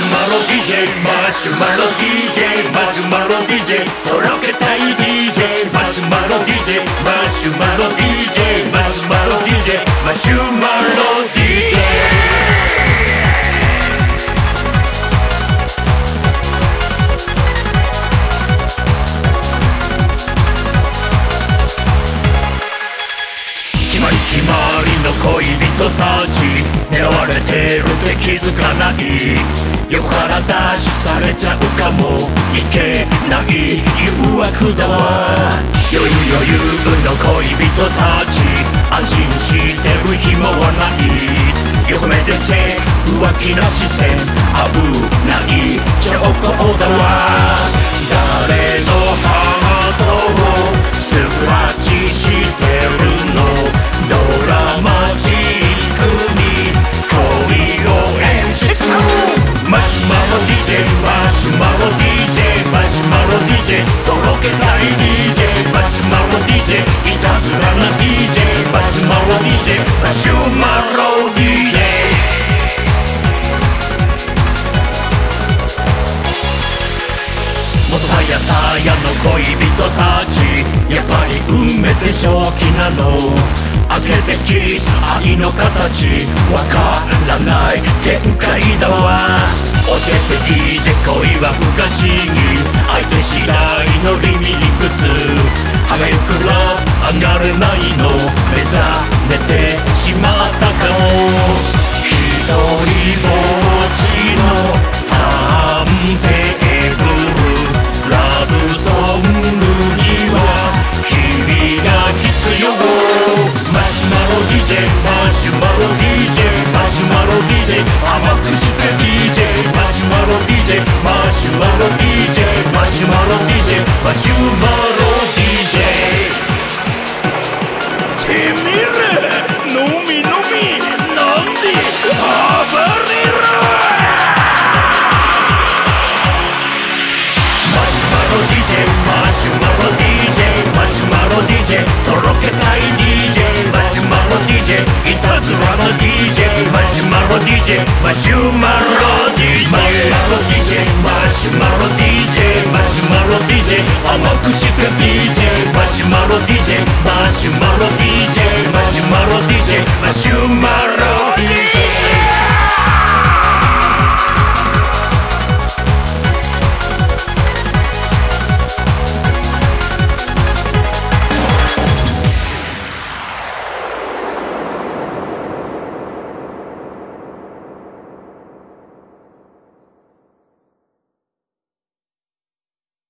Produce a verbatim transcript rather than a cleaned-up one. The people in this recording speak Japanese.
Marshmallow ディージェー Marshmallow ディージェー Marshmallow ディージェー とろけたい ディージェー Marshmallow ディージェー Marshmallow ディージェー Marshmallow ディージェー Marshmallow ディージェー決まりの恋人たち狙われてるって気づかない、横から脱出されちゃうかもいけない誘惑だわ。余裕余裕の恋人たち安心してる暇はない、横目でチェック浮気な視線危ない兆候だわ。誰のハートをスクラッチしてるの、ドラマチックに恋を演出。マシュマロ ディージェー マシュマロ ディージェー マシュマロ ディージェー とろけたい ディージェー マシュマロ ディージェー いたずらな ディージェー マシュマロ ディージェー マシュマロ ディージェーもさやさやの恋人たちやっぱり運命で正気なの。開けてキス愛の形わからない限界だわ。教えて ディージェー 恋は不可思議相手次第のリミックスはめるから上がれないの目覚めてしまったかも。一人ぼっちのターンテーブルラブソングには君が必要。マシュマロ ディージェー マシュマロ ディージェー マシュマロ ディージェー 甘くして ディージェー マシュマロ ディージェー マシュマロ ディージェー マシュマロ ディージェー マシュマロ ディージェー てめえらのみのみなんで暴れろ。マシュマロ ディージェー マシュマロ ディージェー マシュマロ ディージェー とろけたい ディージェー マシュマロ ディージェー いたずらの ディージェー マシュマロ ディージェー マシュマロ ディージェー マシュマロ ディージェー マシュマロ ディージェー マシュマロ ディージェー 甘くして ディージェー マシュマロ ディージェー マシュマロ ディージェー マシュマロ ディージェー マシュマロ ディージェー マシュマ